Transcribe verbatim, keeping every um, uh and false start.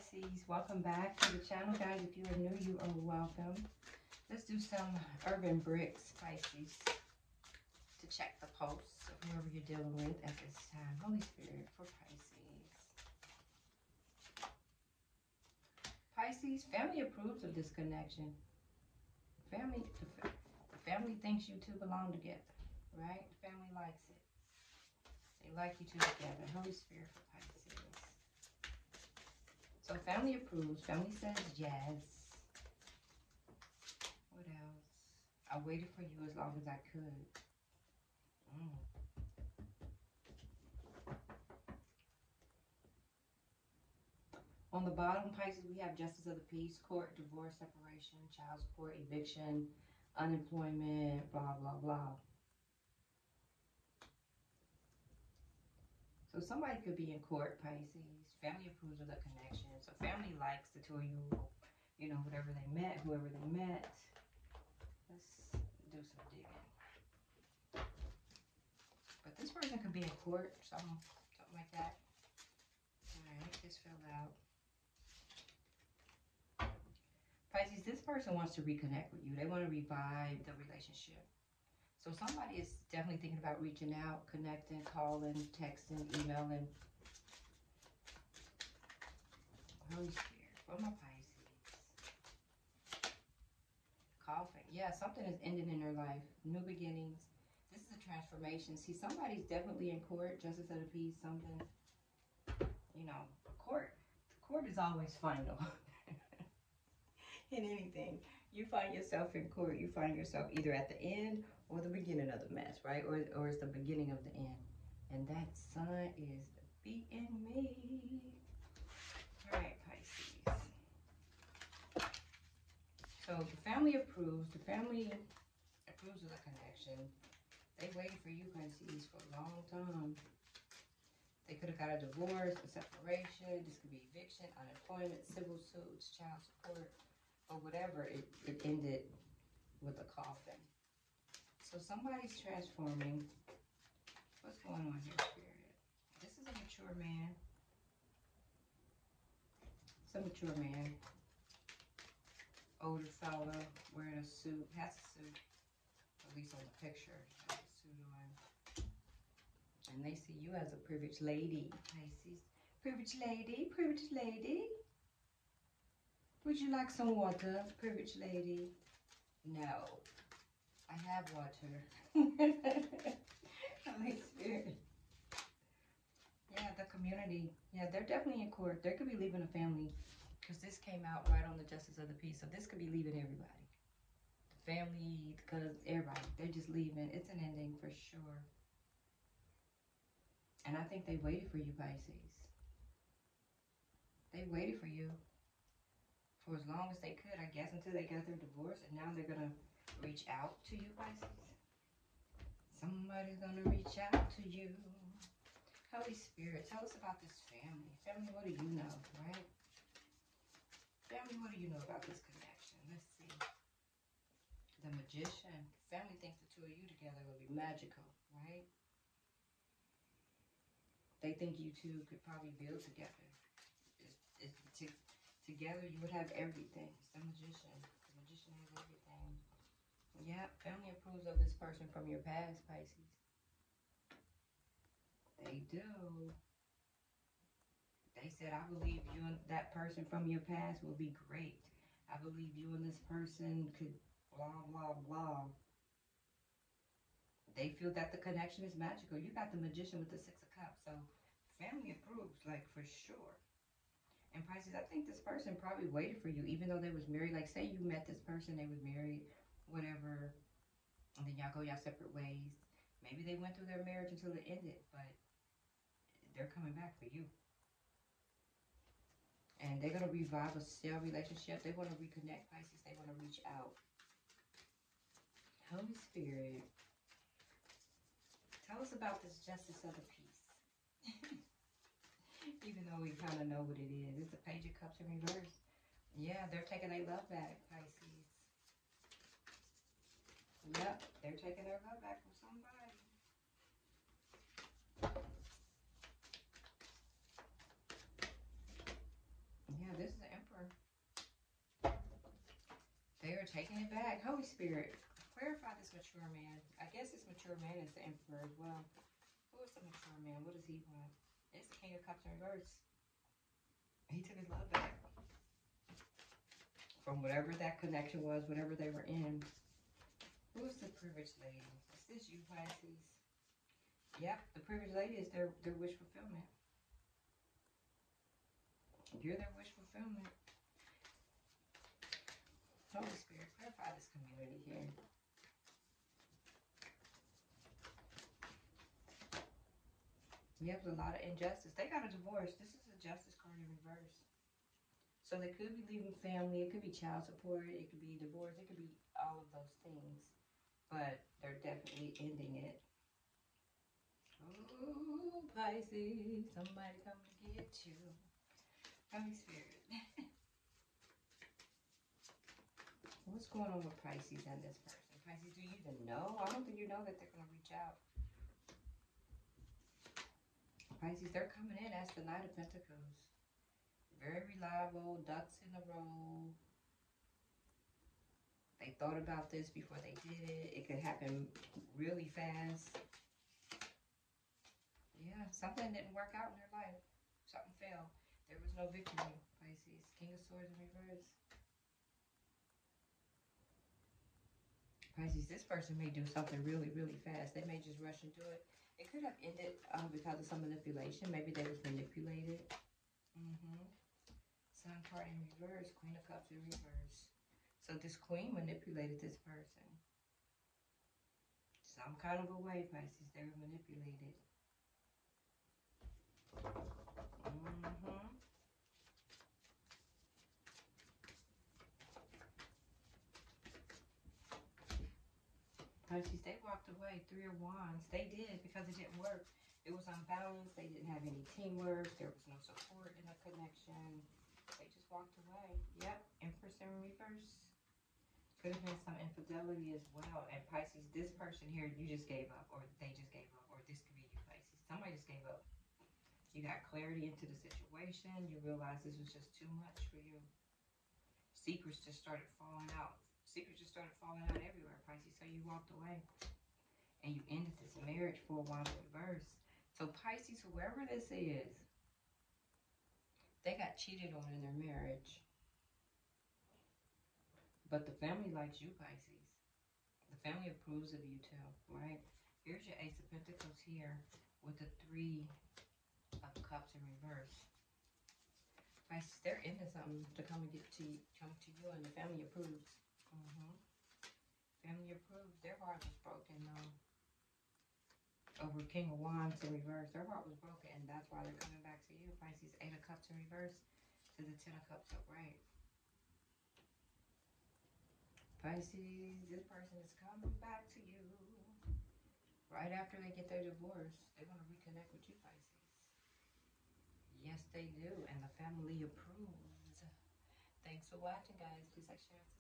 Pisces, welcome back to the channel, guys. If you are new, you are welcome. Let's do some urban bricks, Pisces, to check the pulse of whoever you're dealing with at this time. Holy Spirit for Pisces. Pisces, family approves of this connection. Family, the, the family thinks you two belong together, right? The family likes it. They like you two together. Holy Spirit for Pisces. So family approves. Family says yes. What else? I waited for you as long as I could. Mm. On the bottom, Pisces, we have Justice of the Peace, court, divorce, separation, child support, eviction, unemployment, blah, blah, blah. So somebody could be in court, Pisces. Family approves of the connection. So family likes the two of you, you know, whatever they met, whoever they met. Let's do some digging. But this person could be in court, something, something like that. All right, this fell out. Pisces, this person wants to reconnect with you. They want to revive the relationship. So somebody is definitely thinking about reaching out, connecting, calling, texting, emailing. Holy Spirit, for my Pisces. Coughing. Yeah, something is ending in their life. New beginnings. This is a transformation. See, somebody's definitely in court. Justice of the Peace, something. You know, court. Court is always final. In anything. You find yourself in court. You find yourself either at the end or the beginning of the mess, right? Or, or it's the beginning of the end. And that sun is beating me. All right, Pisces. So the family approves. The family approves of the connection. They waited for you, Pisces, for a long time. They could have got a divorce, a separation. This could be eviction, unemployment, civil suits, child support, or whatever. It, it ended with a coffin. So somebody's transforming. What's going on here, Spirit? This is a mature man. It's a mature man. Older fella wearing a suit. Has a suit. At least on the picture. Has a suit on. And they see you as a privileged lady, Pisces. Privileged lady, privileged lady. Would you like some water, privileged lady? No. I have water. Holy Spirit. Yeah, the community. Yeah, they're definitely in court. They could be leaving a family because this came out right on the Justice of the Peace. So this could be leaving everybody. The family, the cousins, everybody. They're just leaving. It's an ending for sure. And I think they waited for you, Pisces. They waited for you for as long as they could, I guess, until they got their divorce. And now they're going to reach out to you, Pisces. Somebody's going to reach out to you. Holy Spirit, tell us about this family. Family, what do you know, right? Family, what do you know about this connection? Let's see. The Magician. Family thinks the two of you together will be magical, right? They think you two could probably build together. It's, it's, to, together, you would have everything. It's the Magician. The Magician has everything. Yeah, family approves of this person from your past, Pisces. They do. They said, I believe you and that person from your past will be great. I believe you and this person could blah, blah, blah. They feel that the connection is magical. You got the Magician with the Six of Cups. So family approves, like, for sure. And Pisces, I think this person probably waited for you, even though they was married. Like, say you met this person, they was married, whatever. And then y'all go y'all separate ways. Maybe they went through their marriage until it ended, but they're coming back for you. And they're going to revive a stale relationship. They want to reconnect, Pisces. They want to reach out. Holy Spirit. Tell us about this Justice of the Peace. Even though we kind of know what it is. It's the Page of Cups in reverse. Yeah, they're taking their love back, Pisces. Yep, they're taking their love back from somebody. Yeah, this taking it back. Holy Spirit, clarify this mature man. I guess this mature man is the Emperor as well. Who is the mature man? What does he want? It's the King of Cups in reverse. He took his love back. From whatever that connection was, whatever they were in. Who's the privileged lady? Is this you, Pisces? Yep, the privileged lady is their, their wish fulfillment. You're their wish fulfillment. Holy Spirit, clarify this community here. You have a lot of injustice. They got a divorce. This is a justice card in reverse. So they could be leaving family. It could be child support. It could be divorce. It could be all of those things. But they're definitely ending it. Oh, Pisces, somebody come to get you. Holy Spirit. What's going on with Pisces and this person? Pisces, do you even know? I don't think you know that they're going to reach out. Pisces, they're coming in as the Knight of Pentacles. Very reliable, ducks in a row. They thought about this before they did it. It could happen really fast. Yeah, something didn't work out in their life. Something failed. There was no victory, Pisces. King of Swords in reverse. Pisces, this person may do something really, really fast. They may just rush into it. It could have ended um, because of some manipulation. Maybe they was manipulated. Mm-hmm. Sun card in reverse. Queen of Cups in reverse. So this queen manipulated this person. Some kind of a way, Pisces. They were manipulated. Mm-hmm. Pisces, they walked away. Three of Wands. They did because it didn't work. It was unbalanced. They didn't have any teamwork. There was no support in a connection. They just walked away. Yep. Empress in reverse. Could have been some infidelity as well. And Pisces, this person here, you just gave up. Or they just gave up. Or this could be you, Pisces. Somebody just gave up. You got clarity into the situation. You realized this was just too much for you. Secrets just started falling out. Secrets just started falling out everywhere, Pisces. So you walked away. And you ended this marriage for a while in reverse. So Pisces, whoever this is, they got cheated on in their marriage. But the family likes you, Pisces. The family approves of you too, right? Here's your Ace of Pentacles here with the Three of Cups in reverse. Pisces, they're into something to come and get to you, come to you, and the family approves. Mm-hmm. Family approves. Their heart was broken though. Over King of Wands in reverse. Their heart was broken, and that's why they're coming back to you, Pisces. Eight of Cups in reverse to the Ten of Cups upright. Pisces, this person is coming back to you. Right after they get their divorce, they want to reconnect with you, Pisces. Yes, they do, and the family approves. Thanks for watching, guys. Please like, share,